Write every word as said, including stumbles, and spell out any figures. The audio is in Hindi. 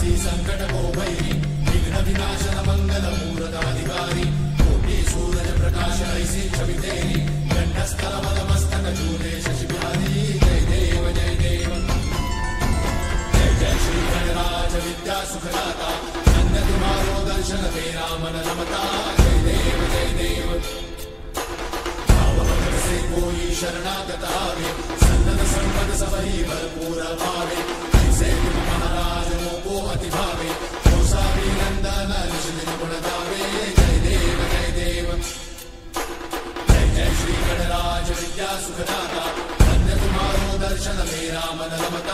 संकट को भैरी विघ्न विनाशन मंगल मूर्धाधिकारी कोटि सूरज प्रकाश ऐसी छवि तेरी गंडस्थल मदमस्तक चूले शशि बिहारी जय देव जय देव जय जय श्री गणराज विद्या सुखदाता धन्य तुम्हारो दर्शन तेरा मन रमता जय देव जय देव भाव भक्त से कोई शरणागत आवे सन्नत संपद सबही भरपूर पावे ऐसे तुम महाराज मोको अति भावे कौसावी नंदन निश्चित गुण गावे जय देव जय देव जय जय श्री गणराज विद्या सुखदाता धन्य तुम्हारो दर्शन मेरा मन रमता